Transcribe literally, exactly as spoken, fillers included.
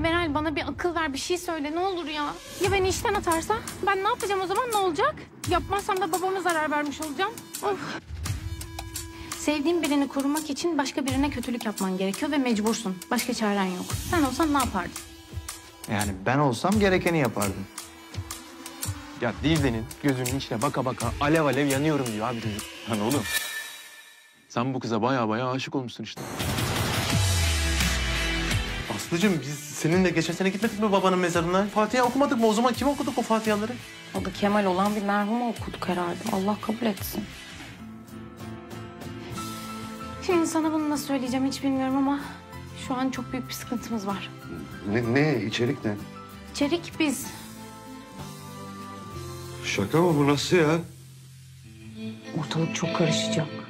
Meral bana bir akıl ver, bir şey söyle ne olur ya. Ya beni işten atarsa? Ben ne yapacağım o zaman, ne olacak? Yapmazsam da babama zarar vermiş olacağım. Of. Sevdiğin birini korumak için başka birine kötülük yapman gerekiyor ve mecbursun. Başka çaren yok. Sen olsan ne yapardın? Yani ben olsam gerekeni yapardım. Ya Dicle'nin gözünün içine baka baka alev alev yanıyorum diyor abi çocuk. Lan oğlum. Sen bu kıza baya baya aşık olmuşsun işte. Aslıcığım biz seninle geçen sene gitmedik mi babanın mezarına? Fatiha okumadık mı? O zaman kim okuduk o Fatihaları? O da Kemal olan bir merhumu okuduk herhalde. Allah kabul etsin. Şimdi sana bunu nasıl söyleyeceğim hiç bilmiyorum ama şu an çok büyük bir sıkıntımız var. Ne, ne? İçerik ne? İçerik biz. Şaka mı bu? Nasıl ya? Ortalık çok karışacak.